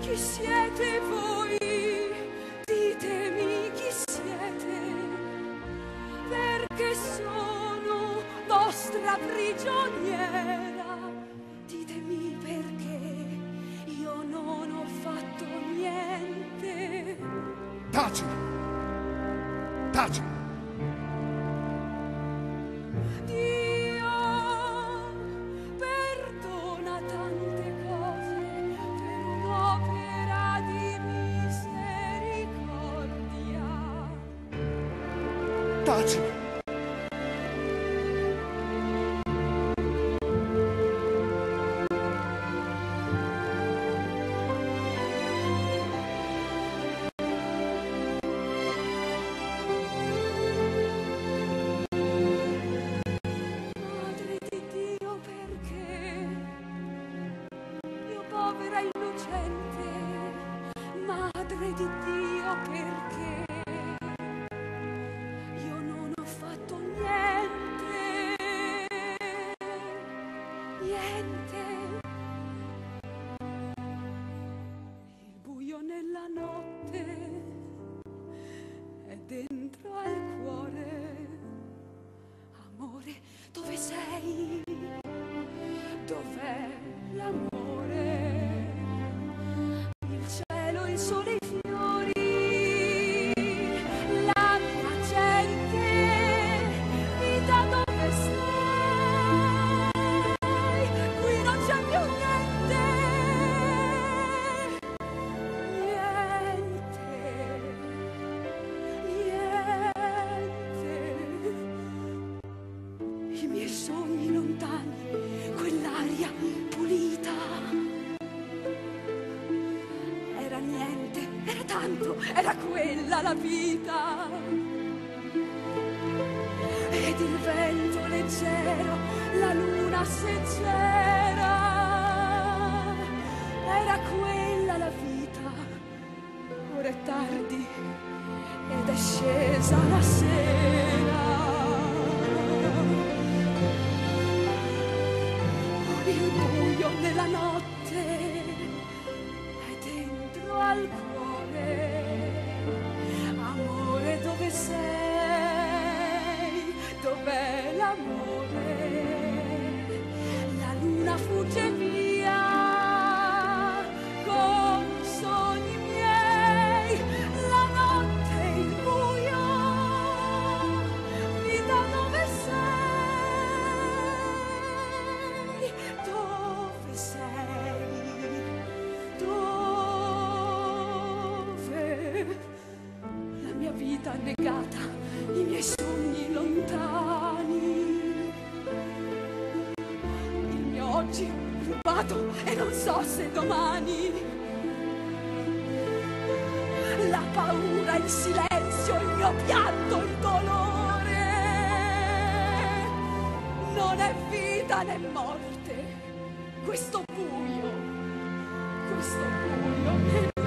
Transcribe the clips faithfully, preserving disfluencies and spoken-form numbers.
chi siete voi? Ditemi chi siete, perché sono vostra prigioniera. Ditemi perché io non ho fatto niente. Taci! Taci! Dio perdona tante cose per un'opera di misericordia. Taci! Madre di Dio, perché io povera innocente, Madre di Dio, perché io non ho fatto niente, niente. Il buio nella notte è dentro al cuore. Amore, dove sei? Dov'è l'amore? Il cielo, il sole, i fiori, la mia gente, vita, dove sei? Qui non c'è più niente, niente, niente. I miei sogni lontani, quell'aria pulita, era niente, era tanto, era quella la vita. Ed il vento leggero, la luna seggera, era quella la vita. Ora è tardi ed è scesa la sera. Il buio nella notte è dentro al cuore. Amore, dove sei? Dov'è l'amore? La luna fugge via con i sogni miei. La notte, il buio, vita, dove sei? Dove sei? Dove? La mia vita negata, i miei sogni lontani, il mio oggi rubato e non so se domani. La paura, il silenzio, il mio pianto, il dolore. Non è vita né morte, questo buio, questo buio nel cuore.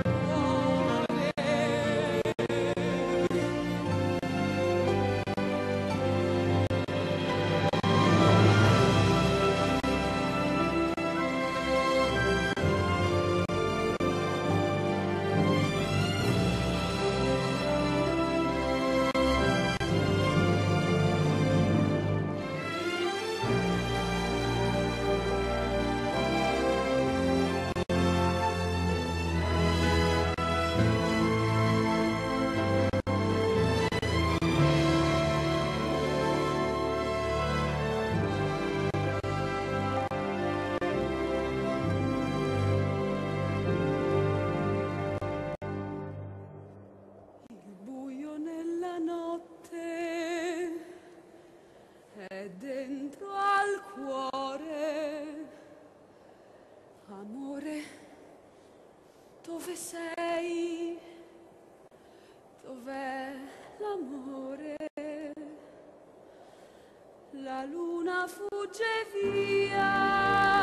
Il buio nella notte è dentro al cuore. Amore, dove sei? Dov'è l'amore? La luna fugge via